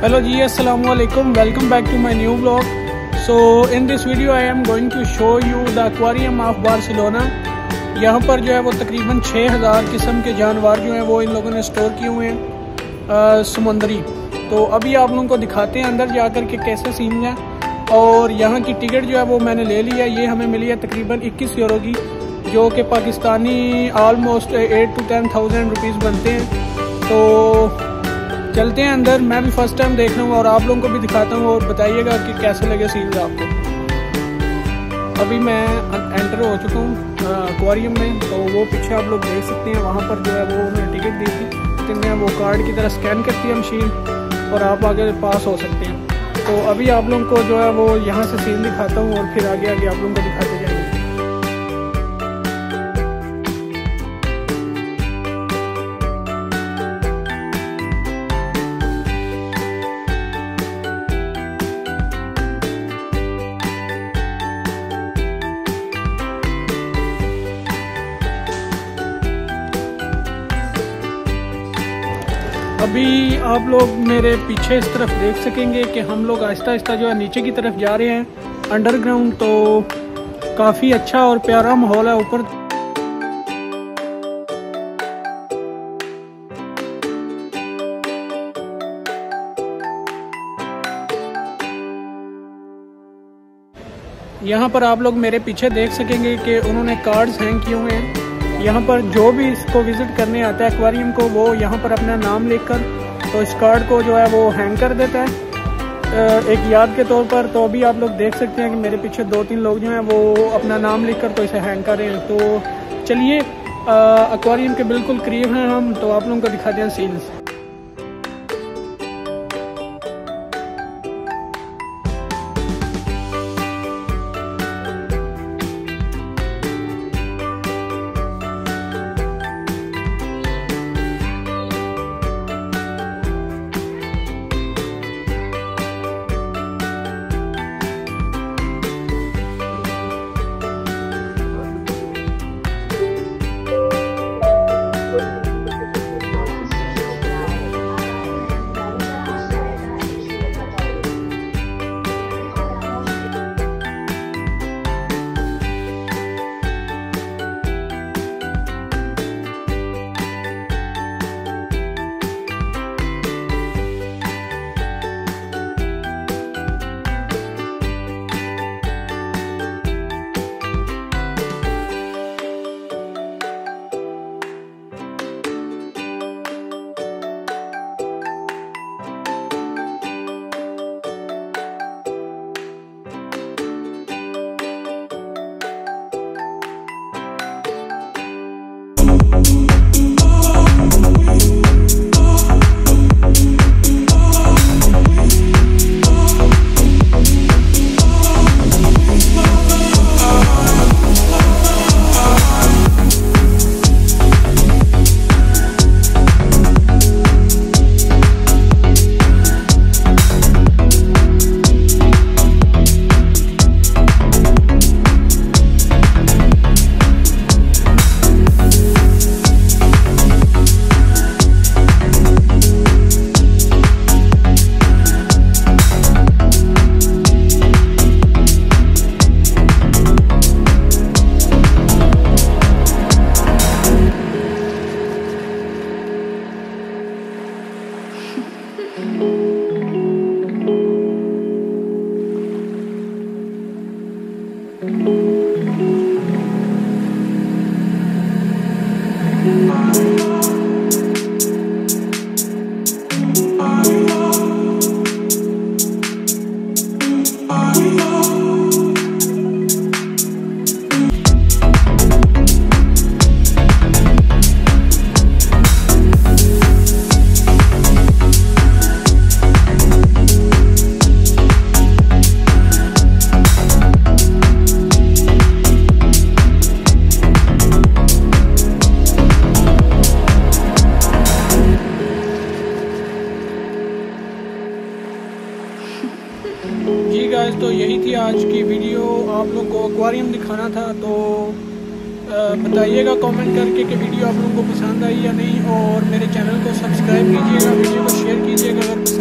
Hello ji, assalamu alaikum. Welcome back to my new vlog. So in this video I am going to show you the aquarium of Barcelona. यहाँ पर जो है वो तकरीबन 6000 किस्म के जानवर जो हैं वो इन लोगों ने स्टोर किए हुए हैं समुंदरी। तो अभी आप लोगों को दिखाते हैं अंदर जाकर के कैसे सीन है। और यहाँ की टिकट जो है वो मैंने ले लिया, ये हमें मिली है तकरीबन 21 यूरो की, जो कि पाकिस्तानी आलमोस्ट 8 to 10,000 रुपीज़ बनते हैं। तो चलते हैं अंदर, मैं भी फर्स्ट टाइम देख रहा हूँ और आप लोगों को भी दिखाता हूँ और बताइएगा कि कैसे लगे सीन्स आपको। अभी मैं एंटर हो चुका हूँ एक्वेरियम में, तो वो पीछे आप लोग देख सकते हैं, वहाँ पर जो है वो उन्होंने टिकट दी थी, जिनमें वो कार्ड की तरह स्कैन करती है मशीन और आप आगे पास हो सकते हैं। तो अभी आप लोगों को जो है वो यहाँ से सीन दिखाता हूँ और फिर आगे आगे आप लोगों को दिखाते जाएंगे। अभी आप लोग मेरे पीछे इस तरफ देख सकेंगे कि हम लोग आहिस्ता आहिस्ता जो है नीचे की तरफ जा रहे हैं अंडरग्राउंड। तो काफ़ी अच्छा और प्यारा माहौल है ऊपर। यहाँ पर आप लोग मेरे पीछे देख सकेंगे कि उन्होंने कार्ड्स हैंग किए हुए हैं। यहाँ पर जो भी इसको विज़िट करने आता है एक्वेरियम को, वो यहाँ पर अपना नाम लिखकर तो इस कार्ड को जो है वो हैंग कर देता है एक याद के तौर पर। तो अभी आप लोग देख सकते हैं कि मेरे पीछे 2-3 लोग जो हैं वो अपना नाम लिखकर तो इसे हैंग कर रहे हैं। तो चलिए एक्वेरियम के बिल्कुल करीब हैं हम, तो आप लोगों को दिखाते हैं सीन्स। जी गाइस, तो यही थी आज की वीडियो। आप लोग को एक्वेरियम दिखाना था, तो बताइएगा कमेंट करके कि वीडियो आप लोगों को पसंद आई या नहीं, और मेरे चैनल को सब्सक्राइब कीजिएगा, वीडियो को शेयर कीजिएगा अगर